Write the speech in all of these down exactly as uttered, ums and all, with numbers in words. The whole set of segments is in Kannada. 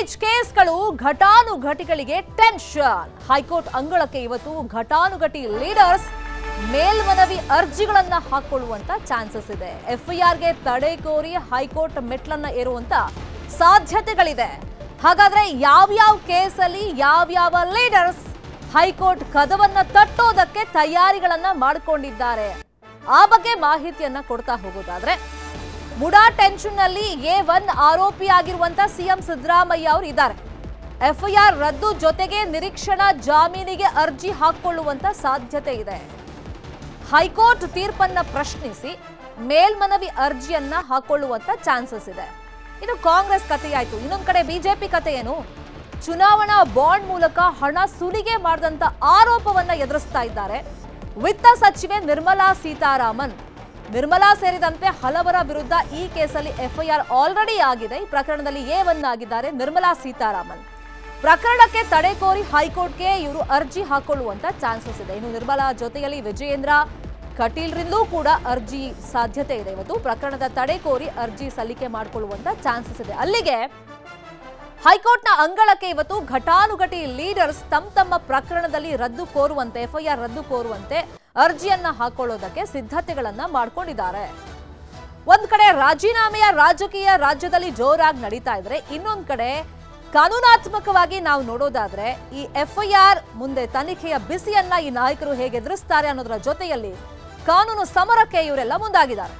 ಇತ್ತೀಚ್ ಕೇಸ್ಗಳು ಘಟಾನುಘಟಿಗಳಿಗೆ ಟೆನ್ಷನ್. ಹೈಕೋರ್ಟ್ ಅಂಗಳಕ್ಕೆ ಇವತ್ತು ಘಟಾನುಘಟಿ ಲೀಡರ್ಸ್ ಮೇಲ್ಮನವಿ ಅರ್ಜಿಗಳನ್ನ ಹಾಕೊಳ್ಳುವಂತ ಚಾನ್ಸಸ್ ಇದೆ. ಎಫ್ಐಆರ್ಗೆ ತಡೆ ಕೋರಿ ಹೈಕೋರ್ಟ್ ಮೆಟ್ಲನ್ನ ಏರುವಂತ ಸಾಧ್ಯತೆಗಳಿದೆ. ಹಾಗಾದ್ರೆ ಯಾವ್ಯಾವ ಕೇಸಲ್ಲಿ ಯಾವ್ಯಾವ ಲೀಡರ್ಸ್ ಹೈಕೋರ್ಟ್ ಕದವನ್ನ ತಟ್ಟೋದಕ್ಕೆ ತಯಾರಿಗಳನ್ನ ಮಾಡಿಕೊಂಡಿದ್ದಾರೆ ಆ ಬಗ್ಗೆ ಮಾಹಿತಿಯನ್ನ ಕೊಡ್ತಾ ಹೋಗೋದಾದ್ರೆ, ಮುಡಾ ಟೆನ್ಷನ್ ನಲ್ಲಿ ಎ ಒನ್ ಆರೋಪಿ ಆಗಿರುವಂತ ಸಿಎಂ ಸಿದ್ದರಾಮಯ್ಯ ಅವರು ಇದ್ದಾರೆ. ಎಫ್ಐಆರ್ ರದ್ದು ಜೊತೆಗೆ ನಿರೀಕ್ಷಣಾ ಜಾಮೀನಿಗೆ ಅರ್ಜಿ ಹಾಕೊಳ್ಳುವಂತ ಸಾಧ್ಯತೆ ಇದೆ. ಹೈಕೋರ್ಟ್ ತೀರ್ಪನ್ನ ಪ್ರಶ್ನಿಸಿ ಮೇಲ್ಮನವಿ ಅರ್ಜಿಯನ್ನ ಹಾಕೊಳ್ಳುವಂತ ಚಾನ್ಸಸ್ ಇದೆ. ಇದು ಕಾಂಗ್ರೆಸ್ ಕಥೆಯಾಯ್ತು. ಇನ್ನೊಂದ್ ಕಡೆ ಬಿಜೆಪಿ ಕಥೆ ಏನು? ಚುನಾವಣಾ ಬಾಂಡ್ ಮೂಲಕ ಹಣ ಸುಲಿಗೆ ಮಾಡಿದಂತ ಆರೋಪವನ್ನ ಎದುರಿಸ್ತಾ ಇದ್ದಾರೆ ವಿತ್ತ ಸಚಿವೆ ನಿರ್ಮಲಾ ಸೀತಾರಾಮನ್. ನಿರ್ಮಲಾ ಸೇರಿದಂತೆ ಹಲವರ ವಿರುದ್ಧ ಈ ಕೇಸಲ್ಲಿ ಎಫ್ಐಆರ್ ಆಲ್ರೆಡಿ ಆಗಿದೆ. ಈ ಪ್ರಕರಣದಲ್ಲಿ ಎ ಒನ್ ಆಗಿದ್ದಾರೆ ನಿರ್ಮಲಾ ಸೀತಾರಾಮನ್. ಪ್ರಕರಣಕ್ಕೆ ತಡೆ ಕೋರಿ ಹೈಕೋರ್ಟ್ಗೆ ಇವರು ಅರ್ಜಿ ಹಾಕೊಳ್ಳುವಂತ ಚಾನ್ಸಸ್ ಇದೆ. ಇನ್ನು ನಿರ್ಮಲಾ ಜೊತೆಯಲ್ಲಿ ವಿಜಯೇಂದ್ರ ಕಟೀಲ್ರಿಂದಲೂ ಕೂಡ ಅರ್ಜಿ ಸಾಧ್ಯತೆ ಇದೆ. ಇವತ್ತು ಪ್ರಕರಣದ ತಡೆ ಕೋರಿ ಅರ್ಜಿ ಸಲ್ಲಿಕೆ ಮಾಡಿಕೊಳ್ಳುವಂತ ಚಾನ್ಸಸ್ ಇದೆ. ಅಲ್ಲಿಗೆ ಹೈಕೋರ್ಟ್ನ ಅಂಗಳಕ್ಕೆ ಇವತ್ತು ಘಟಾನುಘಟಿ ಲೀಡರ್ಸ್ ತಮ್ಮ ತಮ್ಮ ಪ್ರಕರಣದಲ್ಲಿ ರದ್ದು ಕೋರುವಂತೆ ಎಫ್ಐಆರ್ ರದ್ದು ಕೋರುವಂತೆ ಅರ್ಜಿಯನ್ನ ಹಾಕೊಳ್ಳೋದಕ್ಕೆ ಸಿದ್ಧತೆಗಳನ್ನ ಮಾಡ್ಕೊಂಡಿದ್ದಾರೆ. ಒಂದ್ ಕಡೆ ರಾಜೀನಾಮೆಯ ರಾಜಕೀಯ ರಾಜ್ಯದಲ್ಲಿ ಜೋರಾಗಿ ನಡೀತಾ ಇದ್ರೆ, ಇನ್ನೊಂದ್ ಕಡೆ ಕಾನೂನಾತ್ಮಕವಾಗಿ ನಾವು ನೋಡೋದಾದ್ರೆ ಈ ಎಫ್ಐಆರ್ ಮುಂದೆ ತನಿಖೆಯ ಬಿಸಿಯನ್ನ ಈ ನಾಯಕರು ಹೇಗೆ ಎದುರಿಸ್ತಾರೆ ಅನ್ನೋದರ ಜೊತೆಯಲ್ಲಿ ಕಾನೂನು ಸಮರಕ್ಕೆ ಇವರೆಲ್ಲ ಮುಂದಾಗಿದ್ದಾರೆ.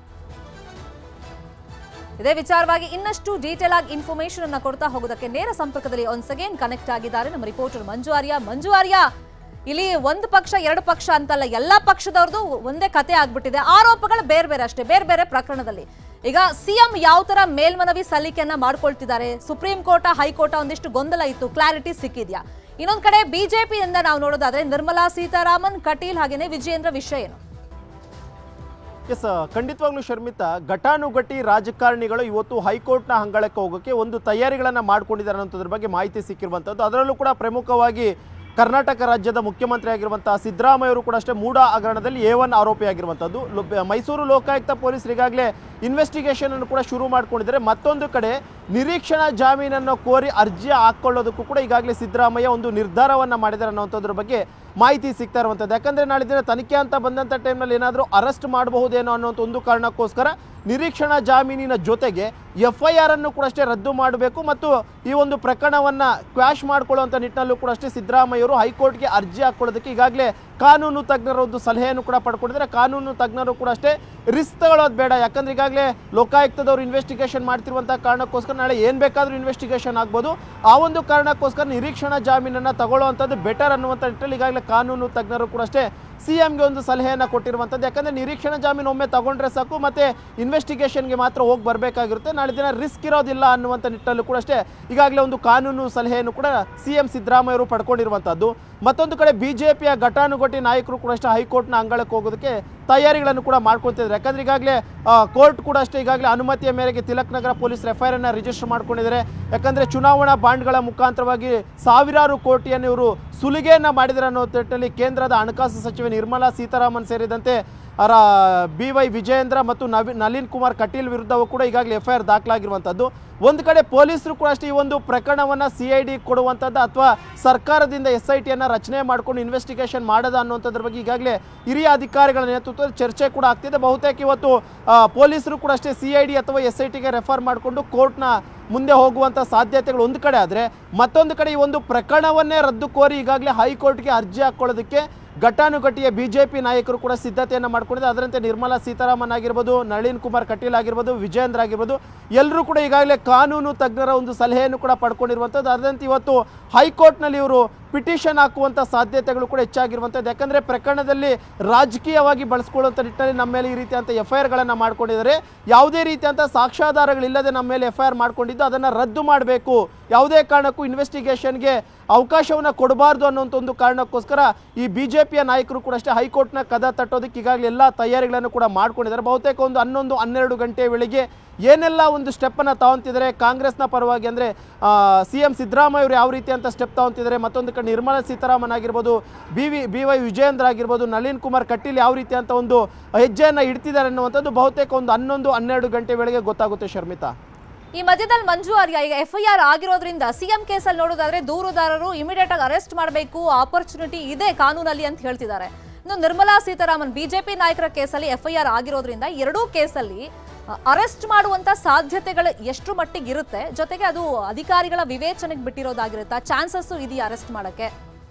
ಇದೇ ವಿಚಾರವಾಗಿ ಇನ್ನಷ್ಟು ಡೀಟೇಲ್ ಆಗಿ ಇನ್ಫಾರ್ಮೇಶನ್ ಅನ್ನ ಕೊಡ್ತಾ ಹೋಗೋದಕ್ಕೆ ನೇರ ಸಂಪರ್ಕದಲ್ಲಿ ಒನ್ಸ್ ಅಗೇನ್ ಕನೆಕ್ಟ್ ಆಗಿದ್ದಾರೆ ನಮ್ಮ ರಿಪೋರ್ಟರ್ ಮಂಜು ಆರ್ಯ. ಮಂಜು ಆರ್ಯ, ಇಲ್ಲಿ ಒಂದು ಪಕ್ಷ ಎರಡು ಪಕ್ಷ ಅಂತಲ್ಲ, ಎಲ್ಲಾ ಪಕ್ಷದವ್ರದ್ದು ಒಂದೇ ಕತೆ ಆಗ್ಬಿಟ್ಟಿದೆ. ಆರೋಪಗಳು ಬೇರೆ ಬೇರೆ ಅಷ್ಟೇ, ಬೇರೆ ಬೇರೆ ಪ್ರಕರಣದಲ್ಲಿ. ಈಗ ಸಿಎಂ ಯಾವ ತರ ಮೇಲ್ಮನವಿ ಸಲ್ಲಿಕೆಯನ್ನ ಮಾಡ್ಕೊಳ್ತಿದ್ದಾರೆ? ಸುಪ್ರೀಂ ಕೋರ್ಟ್ ಹೈಕೋರ್ಟ್ ಒಂದಿಷ್ಟು ಗೊಂದಲ ಇತ್ತು, ಕ್ಲಾರಿಟಿ ಸಿಕ್ಕಿದ್ಯಾ? ಇನ್ನೊಂದ್ ಕಡೆ ಬಿಜೆಪಿಯಿಂದ ನಾವು ನೋಡೋದಾದ್ರೆ ನಿರ್ಮಲಾ ಸೀತಾರಾಮನ್, ಕಟೀಲ್ ಹಾಗೇನೆ ವಿಜಯೇಂದ್ರ ವಿಷಯ ಏನು? ಎಸ್, ಖಂಡಿತವಾಗ್ಲೂ ಶರ್ಮಿತಾ, ಘಟಾನುಘಟಿ ರಾಜಕಾರಣಿಗಳು ಇವತ್ತು ಹೈಕೋರ್ಟ್ನ ಅಂಗಳಕ್ಕೆ ಹೋಗೋಕ್ಕೆ ಒಂದು ತಯಾರಿಗಳನ್ನು ಮಾಡ್ಕೊಂಡಿದ್ದಾರೆ ಅನ್ನೋದ್ರ ಬಗ್ಗೆ ಮಾಹಿತಿ ಸಿಕ್ಕಿರುವಂಥದ್ದು. ಅದರಲ್ಲೂ ಕೂಡ ಪ್ರಮುಖವಾಗಿ ಕರ್ನಾಟಕ ರಾಜ್ಯದ ಮುಖ್ಯಮಂತ್ರಿ ಆಗಿರುವಂತಹ ಸಿದ್ದರಾಮಯ್ಯ ಅವರು ಕೂಡ ಅಷ್ಟೇ ಮೂಡಾ ಹಗರಣದಲ್ಲಿ ಎ ಒನ್ ಆರೋಪಿ ಆಗಿರುವಂಥದ್ದು. ಮೈಸೂರು ಲೋಕಾಯುಕ್ತ ಪೊಲೀಸರು ಈಗಾಗಲೇ ಇನ್ವೆಸ್ಟಿಗೇಷನ್ ಅನ್ನು ಕೂಡ ಶುರು ಮಾಡ್ಕೊಂಡಿದ್ದಾರೆ. ಮತ್ತೊಂದು ಕಡೆ ನಿರೀಕ್ಷಣಾ ಜಾಮೀನನ್ನು ಕೋರಿ ಅರ್ಜಿ ಹಾಕೊಳ್ಳೋದಕ್ಕೂ ಕೂಡ ಈಗಾಗಲೇ ಸಿದ್ದರಾಮಯ್ಯ ಒಂದು ನಿರ್ಧಾರವನ್ನು ಮಾಡಿದ್ದಾರೆ ಅನ್ನೋಂಥದ್ರ ಬಗ್ಗೆ ಮಾಹಿತಿ ಸಿಗ್ತಾ ಇರುವಂಥದ್ದು. ಯಾಕಂದರೆ ನಾಳೆ ದಿನ ತನಿಖೆ ಅಂತ ಬಂದಂಥ ಟೈಮ್ನಲ್ಲಿ ಏನಾದರೂ ಅರೆಸ್ಟ್ ಮಾಡಬಹುದೇನೋ ಅನ್ನೋಂಥ ಒಂದು ಕಾರಣಕ್ಕೋಸ್ಕರ ನಿರೀಕ್ಷಣಾ ಜಾಮೀನಿನ ಜೊತೆಗೆ ಎಫ್ ಐ ಆರ್ ಅನ್ನು ಕೂಡ ಅಷ್ಟೇ ರದ್ದು ಮಾಡಬೇಕು ಮತ್ತು ಈ ಒಂದು ಪ್ರಕರಣವನ್ನು ಕ್ವಾಶ್ ಮಾಡಿಕೊಳ್ಳುವಂಥ ನಿಟ್ಟಿನಲ್ಲೂ ಕೂಡ ಅಷ್ಟೇ ಸಿದ್ದರಾಮಯ್ಯವರು ಹೈಕೋರ್ಟ್ಗೆ ಅರ್ಜಿ ಹಾಕೊಳ್ಳೋದಕ್ಕೆ ಈಗಾಗಲೇ ಕಾನೂನು ತಜ್ಞರ ಒಂದು ಸಲಹೆಯನ್ನು ಕೂಡ ಪಡ್ಕೊಂಡಿದ್ದಾರೆ. ಕಾನೂನು ತಜ್ಞರು ಕೂಡ ಅಷ್ಟೇ ರಿಸ್ಕ್ ತಗೊಳ್ಳೋದು ಬೇಡ, ಯಾಕಂದ್ರೆ ಈಗಾಗಲೇ ಲೋಕಾಯುಕ್ತದವರು ಇನ್ವೆಸ್ಟಿಗೇಷನ್ ಮಾಡ್ತಿರುವಂಥ ಕಾರಣಕ್ಕೋಸ್ಕರ ನಾಳೆ ಏನು ಬೇಕಾದರೂ ಇನ್ವೆಸ್ಟಿಗೇಷನ್ ಆಗ್ಬೋದು. ಆ ಒಂದು ಕಾರಣಕ್ಕೋಸ್ಕರ ನಿರೀಕ್ಷಣಾ ಜಾಮೀನನ್ನು ತಗೊಳ್ಳುವಂಥದ್ದು ಬೆಟರ್ ಅನ್ನುವಂಥ ನಿಟ್ಟಿನಲ್ಲಿ ಈಗಾಗಲೇ ಕಾನೂನು ತಜ್ಞರು ಕೂಡ ಅಷ್ಟೇ ಸಿ ಎಂಗೆ ಒಂದು ಸಲಹೆಯನ್ನು ಕೊಟ್ಟಿರುವಂಥದ್ದು. ಯಾಕಂದರೆ ನಿರೀಕ್ಷಣಾ ಜಾಮೀನು ಒಮ್ಮೆ ತಗೊಂಡ್ರೆ ಸಾಕು, ಮತ್ತು ಇನ್ವೆಸ್ಟಿಗೇಷನ್ಗೆ ಮಾತ್ರ ಹೋಗಿ ಬರಬೇಕಾಗಿರುತ್ತೆ, ನಾಳೆ ದಿನ ರಿಸ್ಕ್ ಇರೋದಿಲ್ಲ ಅನ್ನುವಂಥ ನಿಟ್ಟಲ್ಲೂ ಕೂಡ ಅಷ್ಟೇ ಈಗಾಗಲೇ ಒಂದು ಕಾನೂನು ಸಲಹೆಯನ್ನು ಕೂಡ ಸಿ ಎಂ ಸಿದ್ದರಾಮಯ್ಯವರು ಪಡ್ಕೊಂಡಿರುವಂಥದ್ದು. ಮತ್ತೊಂದು ಕಡೆ ಬಿ ಜೆ ಪಿಯ ಘಟಾನುಘಟಿ ನಾಯಕರು ಕೂಡ ಅಷ್ಟೇ ಹೈಕೋರ್ಟ್ನ ಅಂಗಳಕ್ಕೆ ಹೋಗೋದಕ್ಕೆ ತಯಾರಿಗಳನ್ನು ಕೂಡ ಮಾಡ್ಕೊಳ್ತಿದ್ದಾರೆ. ಯಾಕಂದರೆ ಈಗಾಗಲೇ ಕೋರ್ಟ್ ಕೂಡ ಅಷ್ಟೇ ಈಗಾಗಲೇ ಅನುಮತಿಯ ಮೇರೆಗೆ ತಿಲಕ್ ನಗರ ಪೊಲೀಸರು ಎಫ್ ಐ ಆರ್ ಅನ್ನು ರಿಜಿಸ್ಟರ್ ಮಾಡ್ಕೊಂಡಿದ್ದಾರೆ. ಯಾಕಂದರೆ ಚುನಾವಣಾ ಬಾಂಡ್ಗಳ ಮುಖಾಂತರವಾಗಿ ಸಾವಿರಾರು ಕೋಟಿಯನ್ನು ಇವರು ಸುಲಿಗೆಯನ್ನು ಮಾಡಿದ್ದಾರೆ ಅನ್ನೋ ನಿಟ್ಟಿನಲ್ಲಿ ಕೇಂದ್ರದ ಹಣಕಾಸು ಸಚಿವೆ ನಿರ್ಮಲಾ ಸೀತಾರಾಮನ್ ಸೇರಿದಂತೆ ಅವರ ಬಿ ವೈ ವಿಜಯೇಂದ್ರ ಮತ್ತು ನವಿ ನಳಿನ್ ಕುಮಾರ್ ಕಟೀಲ್ ವಿರುದ್ಧವೂ ಕೂಡ ಈಗಾಗಲೇ ಎಫ್ ಐ ಆರ್ ದಾಖಲಾಗಿರುವಂಥದ್ದು. ಒಂದು ಕಡೆ ಪೊಲೀಸರು ಕೂಡ ಅಷ್ಟೇ ಈ ಒಂದು ಪ್ರಕರಣವನ್ನು ಸಿ ಐ ಡಿ ಕೊಡುವಂಥದ್ದು ಅಥವಾ ಸರ್ಕಾರದಿಂದ ಎಸ್ ಐ ಟಿಯನ್ನು ರಚನೆ ಮಾಡಿಕೊಂಡು ಇನ್ವೆಸ್ಟಿಗೇಷನ್ ಮಾಡೋದ ಅನ್ನುವಂಥದ್ರ ಬಗ್ಗೆ ಈಗಾಗಲೇ ಹಿರಿಯ ಅಧಿಕಾರಿಗಳ ನೇತೃತ್ವದಲ್ಲಿ ಚರ್ಚೆ ಕೂಡ ಆಗ್ತಿದೆ. ಬಹುತೇಕ ಇವತ್ತು ಪೊಲೀಸರು ಕೂಡ ಅಷ್ಟೇ ಸಿ ಐ ಡಿ ಅಥವಾ ಎಸ್ ಐ ಟಿಗೆ ರೆಫರ್ ಮಾಡಿಕೊಂಡು ಕೋರ್ಟ್ನ ಮುಂದೆ ಹೋಗುವಂಥ ಸಾಧ್ಯತೆಗಳು ಒಂದು ಕಡೆ ಆದರೆ, ಮತ್ತೊಂದು ಕಡೆ ಈ ಒಂದು ಪ್ರಕರಣವನ್ನೇ ರದ್ದು ಕೋರಿ ಈಗಾಗಲೇ ಹೈಕೋರ್ಟ್ಗೆ ಅರ್ಜಿ ಹಾಕ್ಕೊಳ್ಳೋದಕ್ಕೆ ಘಟಾನುಘಟಿಯ ಬಿ ಜೆ ಪಿ ನಾಯಕರು ಕೂಡ ಸಿದ್ಧತೆಯನ್ನು ಮಾಡ್ಕೊಂಡಿದ್ದಾರೆ. ಅದರಂತೆ ನಿರ್ಮಲಾ ಸೀತಾರಾಮನ್ ಆಗಿರ್ಬೋದು, ನಳಿನ್ ಕುಮಾರ್ ಕಟೀಲ್ ಆಗಿರ್ಬೋದು, ವಿಜಯೇಂದ್ರ ಆಗಿರ್ಬೋದು, ಎಲ್ಲರೂ ಕೂಡ ಈಗಾಗಲೇ ಕಾನೂನು ತಜ್ಞರ ಒಂದು ಸಲಹೆಯನ್ನು ಕೂಡ ಪಡ್ಕೊಂಡಿರುವಂಥದ್ದು. ಅದರಂತೆ ಇವತ್ತು ಹೈಕೋರ್ಟ್ನಲ್ಲಿ ಇವರು ಪಿಟಿಷನ್ ಹಾಕುವಂಥ ಸಾಧ್ಯತೆಗಳು ಕೂಡ ಹೆಚ್ಚಾಗಿರುವಂಥದ್ದು. ಯಾಕಂದರೆ ಪ್ರಕರಣದಲ್ಲಿ ರಾಜಕೀಯವಾಗಿ ಬಳಸ್ಕೊಳ್ಳುವಂಥ ನಿಟ್ಟಿನಲ್ಲಿ ನಮ್ಮ ಮೇಲೆ ಈ ರೀತಿಯಂಥ ಎಫ್ ಐ ಆರ್ಗಳನ್ನು ಮಾಡ್ಕೊಂಡಿದ್ದಾರೆ. ಯಾವುದೇ ರೀತಿಯಂಥ ಸಾಕ್ಷ್ಯಾಧಾರಗಳಿಲ್ಲದೆ ನಮ್ಮ ಮೇಲೆ ಎಫ್ ಐ ಆರ್ ಮಾಡ್ಕೊಂಡಿದ್ದು ಅದನ್ನು ರದ್ದು ಮಾಡಬೇಕು, ಯಾವುದೇ ಕಾರಣಕ್ಕೂ ಇನ್ವೆಸ್ಟಿಗೇಷನ್ಗೆ ಅವಕಾಶವನ್ನು ಕೊಡಬಾರ್ದು ಅನ್ನೋಂಥ ಒಂದು ಕಾರಣಕ್ಕೋಸ್ಕರ ಈ ಬಿ ಜೆ ಪಿಯ ನಾಯಕರು ಕೂಡ ಅಷ್ಟೇ ಹೈಕೋರ್ಟ್ನ ಕದ ತಟ್ಟೋದಕ್ಕೆ ಈಗಾಗಲೇ ಎಲ್ಲ ತಯಾರಿಗಳನ್ನು ಕೂಡ ಮಾಡ್ಕೊಂಡಿದ್ದಾರೆ. ಬಹುತೇಕ ಒಂದು ಹನ್ನೊಂದು ಹನ್ನೆರಡು ಗಂಟೆ ವೇಳೆಗೆ ಏನೆಲ್ಲ ಒಂದು ಸ್ಟೆಪ್ಪನ್ನು ತಗೊತಿದ್ದಾರೆ ಕಾಂಗ್ರೆಸ್ನ ಪರವಾಗಿ, ಅಂದರೆ ಸಿ ಎಂ ಸಿದ್ದರಾಮಯ್ಯ ಅವರು ಯಾವ ರೀತಿ ಅಂತ ಸ್ಟೆಪ್ ತಗೊತಿದ್ದಾರೆ, ಮತ್ತೊಂದು ಕಡೆ ನಿರ್ಮಲಾ ಸೀತಾರಾಮನ್ ಆಗಿರ್ಬೋದು, B V B Y Vijayendra ಆಗಿರ್ಬೋದು, ನಳಿನ್ ಕುಮಾರ್ ಕಟೀಲ್ ಯಾವ ರೀತಿ ಅಂತ ಒಂದು ಹೆಜ್ಜೆಯನ್ನು ಇಡ್ತಿದ್ದಾರೆ ಅನ್ನುವಂಥದ್ದು ಬಹುತೇಕ ಒಂದು ಹನ್ನೊಂದು ಹನ್ನೆರಡು ಗಂಟೆ ವೇಳೆಗೆ ಗೊತ್ತಾಗುತ್ತೆ ಶರ್ಮಿತಾ. ಈ ಮಧ್ಯದಲ್ಲಿ ಮಂಜು ಆರ್ಯ ಈಗ ಎಫ್ಐಆರ್ ಆಗಿರೋದ್ರಿಂದ ಸಿಎಂ ಕೇಸಲ್ಲಿ ನೋಡೋದಾದ್ರೆ ದೂರುದಾರರು ಇಮಿಡಿಯೇಟ್ ಆಗಿ ಅರೆಸ್ಟ್ ಮಾಡಬೇಕು, ಆಪರ್ಚುನಿಟಿ ಇದೆ ಕಾನೂನಲ್ಲಿ ಅಂತ ಹೇಳ್ತಿದ್ದಾರೆ. ಇನ್ನು ನಿರ್ಮಲಾ ಸೀತಾರಾಮನ್ ಬಿಜೆಪಿ ನಾಯಕರ ಕೇಸಲ್ಲಿ ಎಫ್ಐಆರ್ ಆಗಿರೋದ್ರಿಂದ ಎರಡೂ ಕೇಸಲ್ಲಿ ಅರೆಸ್ಟ್ ಮಾಡುವಂತ ಸಾಧ್ಯತೆಗಳು ಎಷ್ಟು ಮಟ್ಟಿಗೆ ಇರುತ್ತೆ, ಜೊತೆಗೆ ಅದು ಅಧಿಕಾರಿಗಳ ವಿವೇಚನೆಗೆ ಬಿಟ್ಟಿರೋದಾಗಿರುತ್ತಾ, ಚಾನ್ಸಸ್ ಇದೆಯಾ ಅರೆಸ್ಟ್ ಮಾಡಕ್ಕೆ?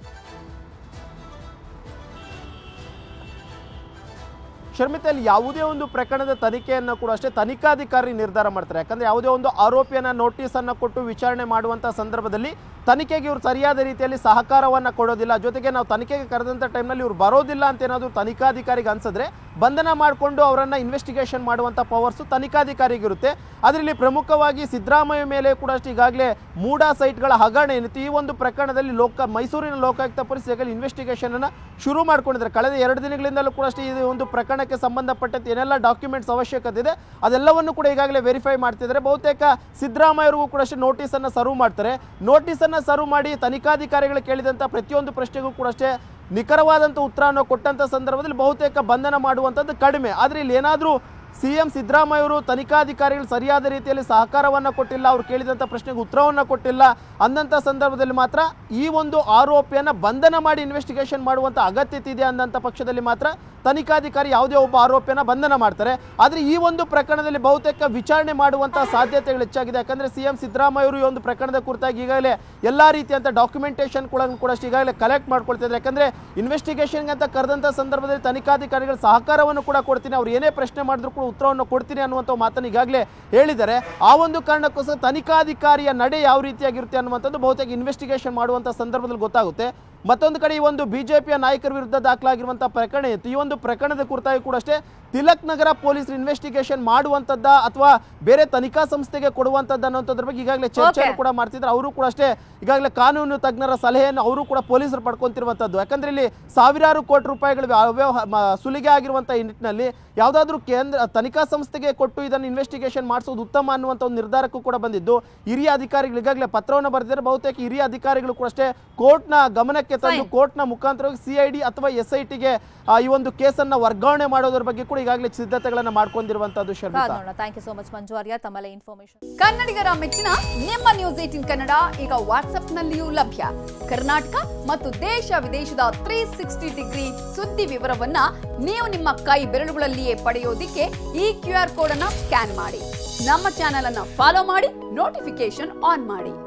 ಶರ್ಮಿತಾ, ಇಲ್ಲಿ ಯಾವುದೇ ಒಂದು ಪ್ರಕರಣದ ತನಿಖೆಯನ್ನು ಕೂಡ ಅಷ್ಟೇ ತನಿಖಾಧಿಕಾರಿ ನಿರ್ಧಾರ ಮಾಡ್ತಾರೆ. ಯಾಕಂದ್ರೆ ಯಾವುದೇ ಒಂದು ಆರೋಪಿಯನ್ನ ನೋಟಿಸ್ ಅನ್ನು ಕೊಟ್ಟು ವಿಚಾರಣೆ ಮಾಡುವಂತ ಸಂದರ್ಭದಲ್ಲಿ ತನಿಖೆಗೆ ಇವರು ಸರಿಯಾದ ರೀತಿಯಲ್ಲಿ ಸಹಕಾರವನ್ನು ಕೊಡೋದಿಲ್ಲ. ಜೊತೆಗೆ ನಾವು ತನಿಖೆಗೆ ಕರೆದಂಥ ಟೈಮ್ನಲ್ಲಿ ಇವರು ಬರೋದಿಲ್ಲ ಅಂತ ಏನಾದರೂ ತನಿಖಾಧಿಕಾರಿಗೆ ಅನ್ಸಿದ್ರೆ ಬಂಧನ ಮಾಡಿಕೊಂಡು ಅವರನ್ನು ಇನ್ವೆಸ್ಟಿಗೇಷನ್ ಮಾಡುವಂಥ ಪವರ್ಸು ತನಿಖಾಧಿಕಾರಿಗಿರುತ್ತೆ. ಅದರಲ್ಲಿ ಪ್ರಮುಖವಾಗಿ ಸಿದ್ದರಾಮಯ್ಯ ಮೇಲೆ ಕೂಡ ಅಷ್ಟೇ ಈಗಾಗಲೇ ಮೂಡಾ ಸೈಟ್ಗಳ ಹಗರಣ ಏನಿತ್ತು, ಈ ಒಂದು ಪ್ರಕರಣದಲ್ಲಿ ಲೋಕ ಮೈಸೂರಿನ ಲೋಕಾಯುಕ್ತ ಪೊಲೀಸ್ ಈಗಾಗಲೇ ಇನ್ವೆಸ್ಟಿಗೇಷನನ್ನು ಶುರು ಮಾಡ್ಕೊಂಡಿದ್ದಾರೆ. ಕಳೆದ ಎರಡು ದಿನಗಳಿಂದಲೂ ಕೂಡ ಅಷ್ಟೇ ಈ ಒಂದು ಪ್ರಕರಣಕ್ಕೆ ಸಂಬಂಧಪಟ್ಟಂತೆ ಏನೆಲ್ಲ ಡಾಕ್ಯುಮೆಂಟ್ಸ್ ಅವಶ್ಯಕತೆ ಇದೆ ಅದೆಲ್ಲವನ್ನು ಕೂಡ ಈಗಾಗಲೇ ವೆರಿಫೈ ಮಾಡ್ತಿದ್ದಾರೆ. ಬಹುತೇಕ ಸಿದ್ದರಾಮಯ್ಯರಿಗೂ ಕೂಡ ಅಷ್ಟೇ ನೋಟಿಸನ್ನು ಸರ್ವ್ ಮಾಡ್ತಾರೆ. ನೋಟಿಸನ್ನು ಸರ್ವ್ ಮಾಡಿ ತನಿಖಾಧಿಕಾರಿಗಳು ಕೇಳಿದಂಥ ಪ್ರತಿಯೊಂದು ಪ್ರಶ್ನೆಗೂ ಕೂಡ ಅಷ್ಟೇ ನಿಖರವಾದಂಥ ಉತ್ತರವನ್ನು ಕೊಟ್ಟಂಥ ಸಂದರ್ಭದಲ್ಲಿ ಬಹುತೇಕ ಬಂಧನ ಮಾಡುವಂಥದ್ದು ಕಡಿಮೆ. ಆದರೆ ಇಲ್ಲಿ ಏನಾದರೂ ಸಿ ಎಂ ಸಿದ್ದರಾಮಯ್ಯ ಅವರು ತನಿಖಾಧಿಕಾರಿಗಳು ಸರಿಯಾದ ರೀತಿಯಲ್ಲಿ ಸಹಕಾರವನ್ನು ಕೊಟ್ಟಿಲ್ಲ, ಅವ್ರು ಕೇಳಿದಂಥ ಪ್ರಶ್ನೆಗೆ ಉತ್ತರವನ್ನು ಕೊಟ್ಟಿಲ್ಲ ಅಂದಂಥ ಸಂದರ್ಭದಲ್ಲಿ ಮಾತ್ರ ಈ ಒಂದು ಆರೋಪಿಯನ್ನು ಬಂಧನ ಮಾಡಿ ಇನ್ವೆಸ್ಟಿಗೇಷನ್ ಮಾಡುವಂಥ ಅಗತ್ಯತೆ ಇದೆ ಅಂದಂಥ ಪಕ್ಷದಲ್ಲಿ ಮಾತ್ರ ತನಿಖಾಧಿಕಾರಿ ಯಾವುದೇ ಒಬ್ಬ ಆರೋಪಿಯನ್ನು ಬಂಧನ ಮಾಡ್ತಾರೆ. ಆದರೆ ಈ ಒಂದು ಪ್ರಕರಣದಲ್ಲಿ ಬಹುತೇಕ ವಿಚಾರಣೆ ಮಾಡುವಂಥ ಸಾಧ್ಯತೆಗಳು ಹೆಚ್ಚಾಗಿದೆ. ಯಾಕಂದರೆ ಸಿ ಎಂ ಸಿದ್ದರಾಮಯ್ಯ ಅವರು ಈ ಒಂದು ಪ್ರಕರಣದ ಕುರಿತಾಗಿ ಈಗಾಗಲೇ ಎಲ್ಲ ರೀತಿಯಂಥ ಡಾಕ್ಯುಮೆಂಟೇಷನ್ ಕೂಡ ಕೂಡ ಈಗಾಗಲೇ ಕಲೆಕ್ಟ್ ಮಾಡ್ಕೊಳ್ತಿದ್ದಾರೆ. ಯಾಕಂದರೆ ಇನ್ವೆಸ್ಟಿಗೇಷನ್ಗೆ ಅಂತ ಕರೆದಂಥ ಸಂದರ್ಭದಲ್ಲಿ ತನಿಖಾಧಿಕಾರಿಗಳು ಸಹಕಾರವನ್ನು ಕೂಡ ಕೊಡ್ತೀನಿ, ಅವ್ರು ಏನೇ ಪ್ರಶ್ನೆ ಮಾಡಿದ್ರು ಕೂಡ ಉತ್ತರವನ್ನು ಕೊಡ್ತೀನಿ ಅನ್ನುವಂಥ ಮಾತನ್ನು ಈಗಾಗಲೇ ಹೇಳಿದ್ದಾರೆ. ಆ ಒಂದು ಕಾರಣಕ್ಕೋಸ್ಕರ ತನಿಖಾಧಿಕಾರಿಯ ನಡೆ ಯಾವ ರೀತಿಯಾಗಿರುತ್ತೆ ಅನ್ನುವಂಥದ್ದು ಬಹುತೇಕ ಇನ್ವೆಸ್ಟಿಗೇಷನ್ ಮಾಡುವಂಥ ಸಂದರ್ಭದಲ್ಲಿ ಗೊತ್ತಾಗುತ್ತೆ. ಮತ್ತೊಂದು ಕಡೆ ಈ ಒಂದು ಬಿಜೆಪಿಯ ನಾಯಕರ ವಿರುದ್ಧ ದಾಖಲಾಗಿರುವಂಥ ಪ್ರಕರಣ ಇತ್ತು. ಈ ಒಂದು ಪ್ರಕರಣದ ಕುರಿತಾಗಿ ಕೂಡ ಅಷ್ಟೇ ತಿಲಕ್ ನಗರ ಪೊಲೀಸರು ಇನ್ವೆಸ್ಟಿಗೇಷನ್ ಮಾಡುವಂಥದ್ದ ಅಥವಾ ಬೇರೆ ತನಿಖಾ ಸಂಸ್ಥೆಗೆ ಕೊಡುವಂಥದ್ದು ಅನ್ನೋಂಥದ್ರ ಬಗ್ಗೆ ಈಗಾಗಲೇ ಚರ್ಚೆಯನ್ನು ಕೂಡ ಮಾಡ್ತಿದ್ರು. ಅವರು ಕೂಡ ಅಷ್ಟೇ ಈಗಾಗಲೇ ಕಾನೂನು ತಜ್ಞರ ಸಲಹೆಯನ್ನು ಅವರು ಕೂಡ ಪೊಲೀಸರು ಪಡ್ಕೊಂತಿರುವಂಥದ್ದು. ಯಾಕಂದ್ರೆ ಇಲ್ಲಿ ಸಾವಿರಾರು ಕೋಟಿ ರೂಪಾಯಿಗಳು ಅವ್ಯವಹಾರ ಸುಲಿಗೆ ಆಗಿರುವಂಥ ಈ ನಿಟ್ಟಿನಲ್ಲಿ ಯಾವುದಾದ್ರೂ ಕೇಂದ್ರ ತನಿಖಾ ಸಂಸ್ಥೆಗೆ ಕೊಟ್ಟು ಇದನ್ನು ಇನ್ವೆಸ್ಟಿಗೇಷನ್ ಮಾಡಿಸೋದು ಉತ್ತಮ ಅನ್ನುವಂಥ ಒಂದು ನಿರ್ಧಾರಕ್ಕೂ ಕೂಡ ಬಂದಿದ್ದು ಹಿರಿಯ ಅಧಿಕಾರಿಗಳು ಈಗಾಗಲೇ ಪತ್ರವನ್ನು ಬರೆದಿದ್ದಾರೆ. ಬಹುತೇಕ ಹಿರಿಯ ಅಧಿಕಾರಿಗಳು ಕೂಡ ಅಷ್ಟೇ ಕೋರ್ಟ್ನ ಗಮನಕ್ಕೆ ತಂದು ಕೋರ್ಟ್ನ ಮುಖಾಂತರವಾಗಿ ಸಿ ಐ ಡಿ ಅಥವಾ ಎಸ್ ಐ ಟಿಗೆ ಈ ಒಂದು ಕೇಸನ್ನು ವರ್ಗಾವಣೆ ಮಾಡೋದ್ರ ಬಗ್ಗೆ ಕೂಡ ಈಗಾಗಲೇ ಸಿದ್ಧತೆಗಳನ್ನು ಮಾಡ್ಕೊಂಡಿರುವಂತದ್ದು. Thank you so much Manju Arya, ತಮ್ಮಲ್ಲೇ ಇನ್ಫಾರ್ಮೇಶನ್. ಕನ್ನಡಿಗರ ಮೆಚ್ಚಿನ ನಿಮ್ಮ ನ್ಯೂಸ್ ಏಟೀನ್ ಕನ್ನಡ ಈಗ ವಾಟ್ಸ್ಆಪ್ ನಲ್ಲಿಯೂ ಲಭ್ಯ. ಕರ್ನಾಟಕ ಮತ್ತು ದೇಶ ವಿದೇಶದ ತ್ರೀ ಸಿಕ್ಸ್ಟಿ ಡಿಗ್ರಿ ಸುದ್ದಿ ವಿವರವನ್ನ ನೀವು ನಿಮ್ಮ ಕೈ ಬೆರಳುಗಳಲ್ಲಿಯೇ ಪಡೆಯೋದಿಕ್ಕೆ ಈ ಕ್ಯೂ ಆರ್ ಕೋಡ್ ಅನ್ನ ಸ್ಕ್ಯಾನ್ ಮಾಡಿ, ನಮ್ಮ ಚಾನೆಲ್ ಅನ್ನ ಫಾಲೋ ಮಾಡಿ, ನೋಟಿಫಿಕೇಶನ್ ಆನ್ ಮಾಡಿ.